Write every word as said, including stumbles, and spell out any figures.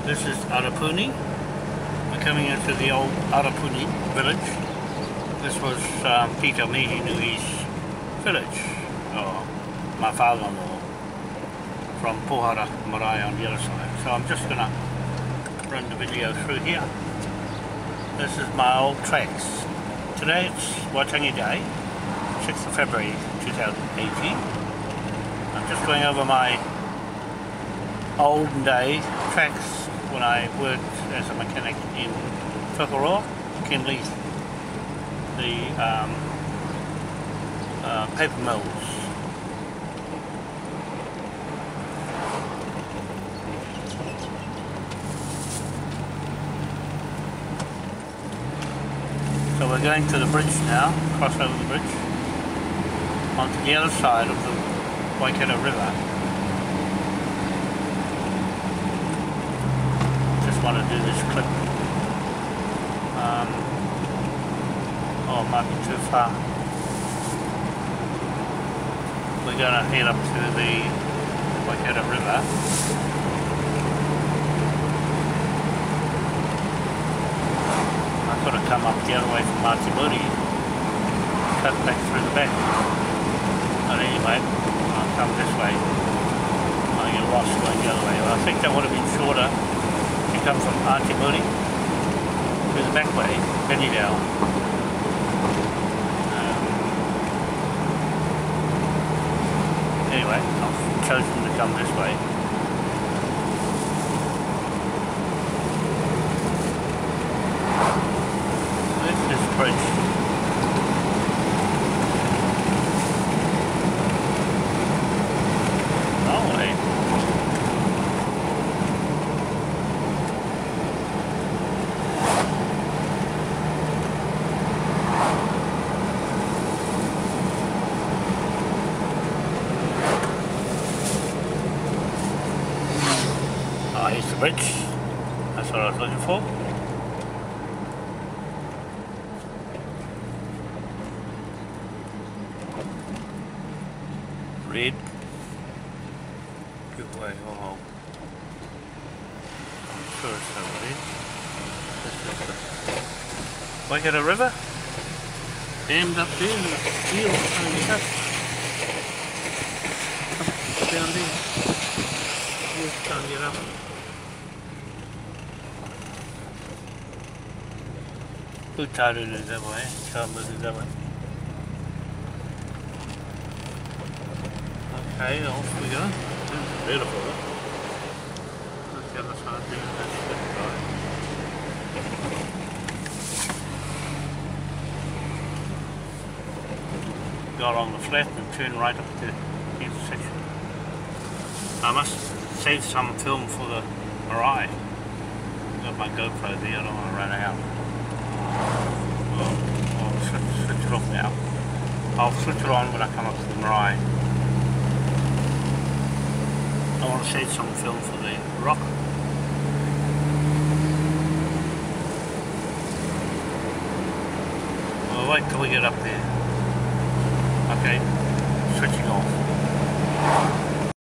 This is Arapuni. We're coming into the old Arapuni village. This was um, Peter Mihinui's village, or my father-in-law, from Pohara, Marae on the other side. So I'm just going to run the video through here. This is my old tracks. Today it's Waitangi Day, sixth of February two thousand eighteen. I'm just going over my olden day tracks when I worked as a mechanic in Whareherehere, Kinley, the um, uh, paper mills. So we're going to the bridge now, cross over the bridge, onto the other side of the Waikato River. Just want to do this clip. Um, oh, it might be too far. We're going to head up to the Waikato River. I've got to come up the other way from Moriori, cut back through the back. But anyway, I'll come this way. I'll get lost going the other way. Well, I think that would have been shorter if you come from Moriori through the back way, Benny down. Um, anyway, I've chosen to come this way. Bridge. Oh, wait. Oh, here's the bridge. That's what I was looking for. Red. Good way, oh. I'm sure it's so red. This is the Waikato River. Dammed up there and the wheel trying to get up. Up down there. Wheel's trying to get up. Utaru is that way, Chalmers is that way. Okay, off we go. This is beautiful. That's the other side there. That's the right. Go along the flat and turn right up to the intersection. I must save some film for the Marae. I've got my GoPro there, I don't want to run out. Well, I'll switch, switch it off now. I'll switch it on when I come up to the Marae. I want to save some film for the rock. We'll wait till we get up there. Okay, switching off.